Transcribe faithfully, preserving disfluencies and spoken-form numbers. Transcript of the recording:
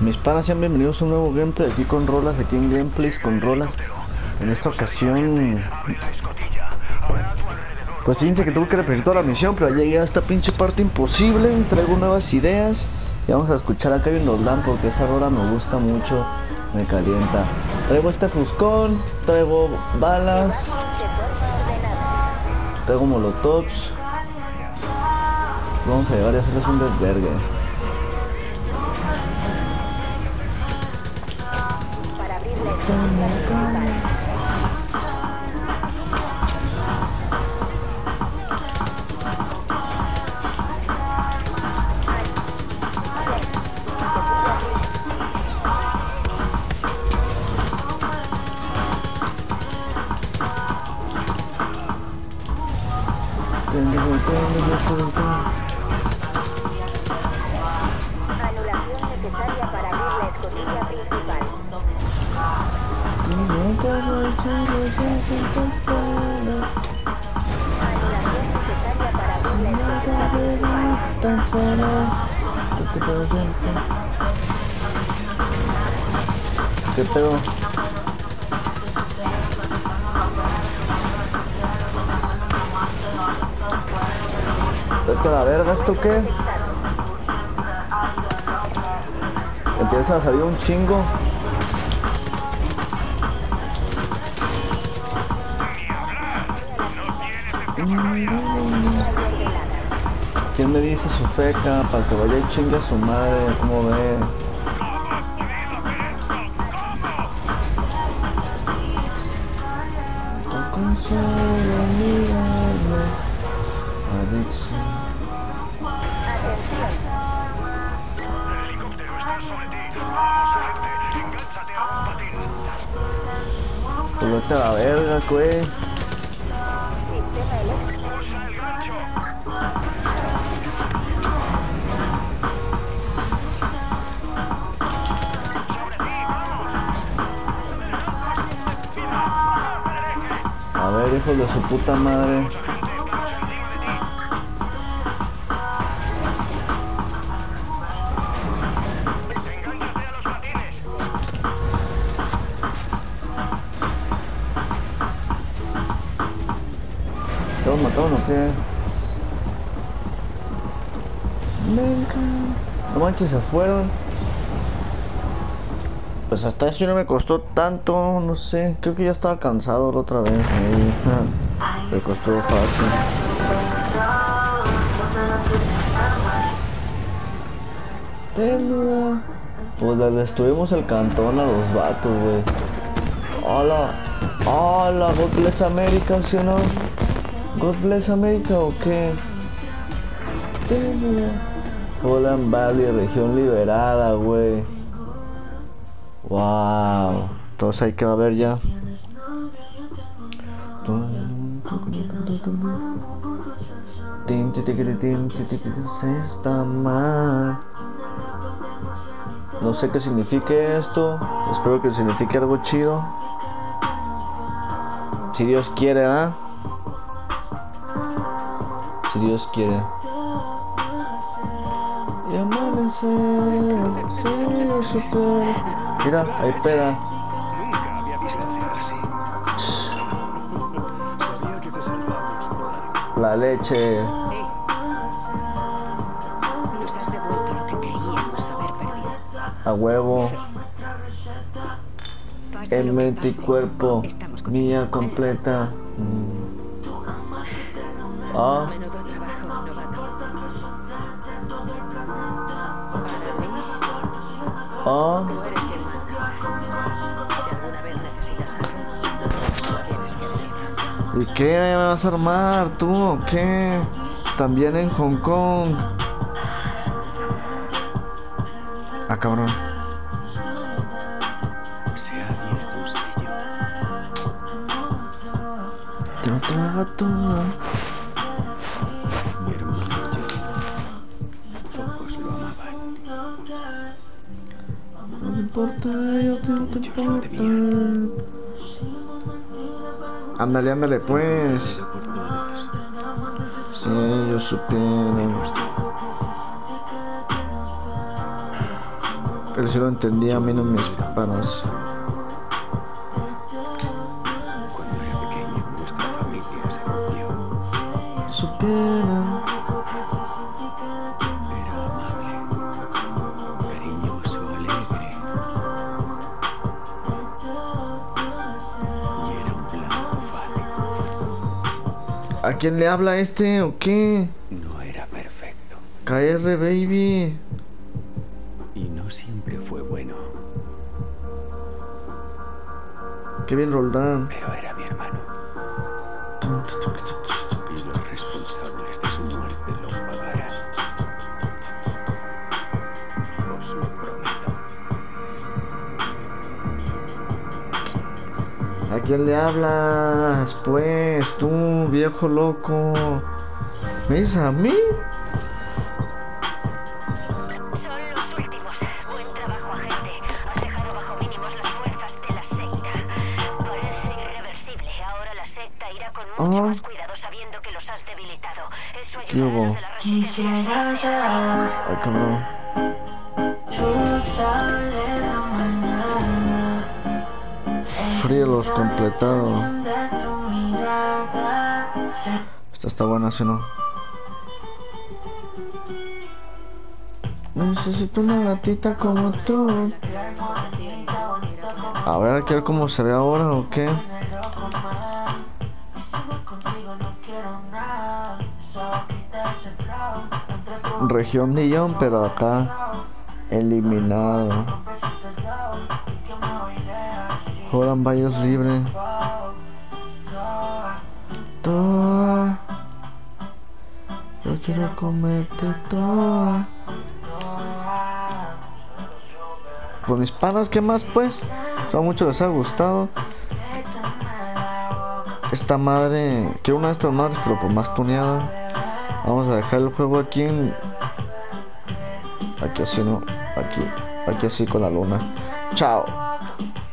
Mis panas, sean bienvenidos a un nuevo gameplay aquí con rolas, aquí en Gameplays con rolas. En esta ocasión, pues fíjense que tuve que repetir toda la misión, pero llegué a esta pinche parte imposible. Traigo nuevas ideas y vamos a escuchar a Kevin Dolan porque esa rola me gusta mucho, me calienta. Traigo este fuscón, traigo balas, traigo molotovs. Vamos a llevar y hacerles un desvergue. Anulación necesaria para abrir la escotilla principal. Anulación necesaria para abrir la escotilla principal. ¿Qué pedo? Vete a la verga, ¿esto qué? Empieza a salir un chingo. ¿Quién me dice su feca para que vaya y chingue a su madre? ¿Cómo ve? Adicción. Pues vete a la verga, güey. Sistema eléctrico. A ver, hijos de su puta madre. ¿Todos mataron o qué? No manches, se fueron. Pues hasta eso no me costó tanto, no sé. Creo que ya estaba cansado la otra vez. Ahí, me costó fácil. Pues le destruimos el cantón a los vatos, güey. Hola, hola, God bless America, ¿sí o no? God bless America o qué? Holland Valley, región liberada, güey. Wow. Entonces hay que ver ya. Está mal. No sé qué signifique esto. Espero que signifique algo chido. Si Dios quiere, ¿ah? ¿eh? Si Dios quiere. Y amanecer, sí, yo supe. Mira, hay peda. Nunca había visto hacer así. Sabía que te salvamos por algo. La leche. Eh. Nos has devuelto lo que creíamos haber perdido. A huevo. Pase En lo que mente y pase, cuerpo. estamos contigo. Mía completa. Mm. Ah. Menudo trabajo, novato. Para mí, Ah. tú eres quien manda ahora. Si alguna vez necesitas algo, tienes que decirlo. ¿Y qué me vas a armar tú o qué? También en Hong Kong. Ah, cabrón. Se ha abierto un sello. Te lo traga todo. Mi hermano Jake. Pocos lo amaban. No me importa, yo te no te Muchos lo importa. temían. Ándale, ándale, pues. Querido por todos. Si ellos supieran. Menos yo. Pero si lo entendía, a mí no mis panas. Cuando era pequeño, nuestra familia se rompió. Supiera. Era amable, cariñoso, alegre. Y era un blanco fácil. ¿A quién le habla este o qué? No era perfecto. K R, baby. Y no siempre fue bueno. Qué bien Roldán. Pero era mi hermano. Y los responsables de su muerte lo pagarán. Os lo prometo. ¿A quién le hablas? Pues, tú, viejo loco. ¿Me dices a mí? Son los últimos. Buen trabajo, agente. Has dejado bajo mínimos las fuerzas de la secta. Parece irreversible. Ahora la secta irá con mucho Ah. más cuidado sabiendo que los has debilitado. Eso ¿Qué ayudará a hubo? los de la resistencia. Ay, cabrón. Frielos completado. Esta está buena, si no. Necesito una gatita como tú. A ver, ¿a ver cómo se ve ahora o qué? Región Dillon, pero acá eliminado. Jodan Valles libre. Toa. Yo quiero comerte toda. Pues mis panas, ¿qué más pues? A mucho les ha gustado. Esta madre, quiero una de estas madres, pero pues más tuneada. Vamos a dejar el juego aquí en... Aquí así, ¿no? Aquí, aquí así con la luna. Chao.